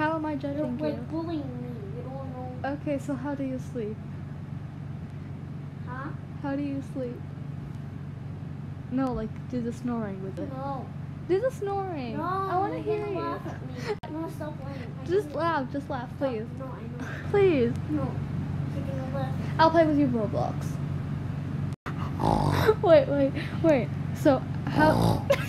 How am I judging You're you? like bullying me. You don't know. Okay, so how do you sleep? Huh? How do you sleep? No, like do the snoring with it. No. Do the snoring. No. I want to you're hear gonna you. laugh at me. No, stop playing. Just laugh, please. No, I know. Please. No. You're gonna laugh. I'll play with you Roblox. Wait. So how?